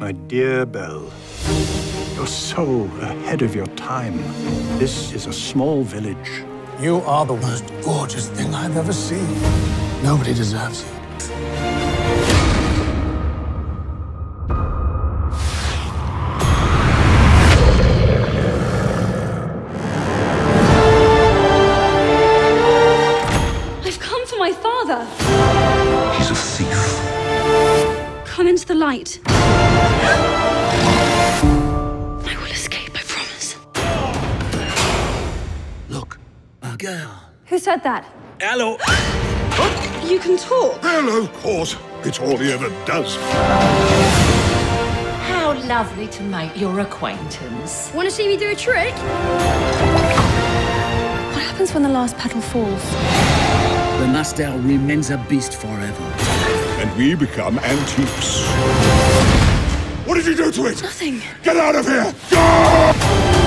My dear Belle, you're so ahead of your time. This is a small village. You are the most gorgeous thing I've ever seen. Nobody deserves you. I've come for my father. He's a thief. Come into the light. I will escape, I promise. Look, a girl. Who said that? Hello. You can talk. Well, of course. It's all he ever does. How lovely to make your acquaintance. Want to see me do a trick? What happens when the last petal falls? The Master remains a beast forever. And we become antiques. What did you do to it? Nothing. Get out of here! Go!